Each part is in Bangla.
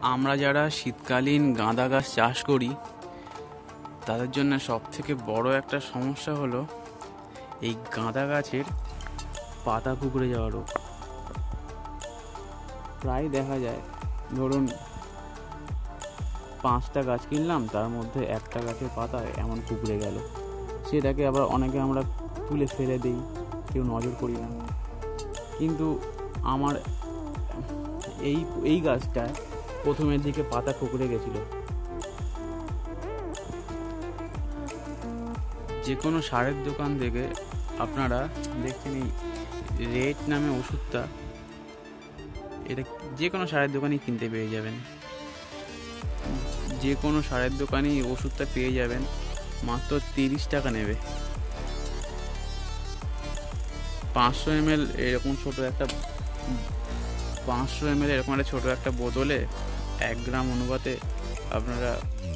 আমরা যারা শীতকালীন গাঁদা গাছ চাষ করি তাদের জন্য সবথেকে বড় একটা সমস্যা হলো এই গাঁদা গাছের পাতা কুঁকড়ে যাওয়া রোগ। প্রায় দেখা যায়, ধরুন 5টা গাছ কিনলাম, তার মধ্যে একটা গাছের পাতা এমন কুঁকড়ে গেল, সেটাকে আবার অনেকে আমরা তুলে ফেলে দিই, কেউ নজর করি না। কিন্তু আমার এই গাছটায় প্রথমের দিকে পাতা কুঁকড়ে গেছিল। যে কোনো সারের দোকান থেকে আপনারা দেখছেন এই রেট নামে ওষুধটা, এটা যে কোনো সারের দোকানেই কিনতে পেয়ে যাবেন। যে কোনো সারের দোকানেই ওষুধটা পেয়ে যাবেন, মাত্র 30 টাকা নেবে। 500 ml এরকম ছোট একটা 500 ml এরকম একটা ছোটো একটা বোতলে 1 গ্রাম অনুপাতে আপনারা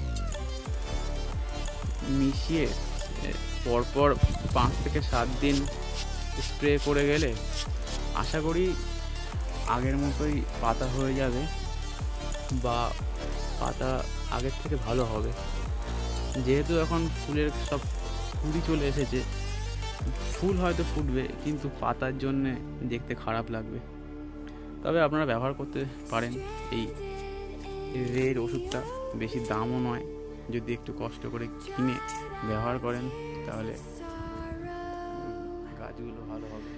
মিশিয়ে পরপর 5 থেকে 7 দিন স্প্রে করে গেলে আশা করি আগের মতোই পাতা হয়ে যাবে, বা পাতা আগের থেকে ভালো হবে। যেহেতু এখন ফুলের সব কুড়ি চলে এসেছে, ফুল হয়তো ফুটবে কিন্তু পাতার জন্যে দেখতে খারাপ লাগবে। তবে আপনারা ব্যবহার করতে পারেন এই রেড ওষুধটা, বেশি দামও নয়। যদি একটু কষ্ট করে কিনে ব্যবহার করেন তাহলে গাছগুলো ভালো হবে।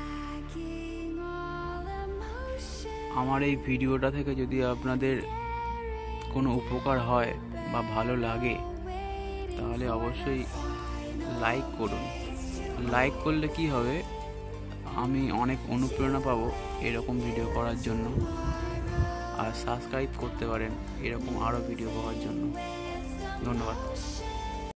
আমার এই ভিডিওটা থেকে যদি আপনাদের কোনো উপকার হয় বা ভালো লাগে তাহলে অবশ্যই লাইক করুন। লাইক করলে কি হবে, আমি অনেক অনুপ্রেরণা পাবো এরকম ভিডিও করার জন্য। আর সাবস্ক্রাইব করতে পারেন এরকম আরও ভিডিও পাওয়ার জন্য।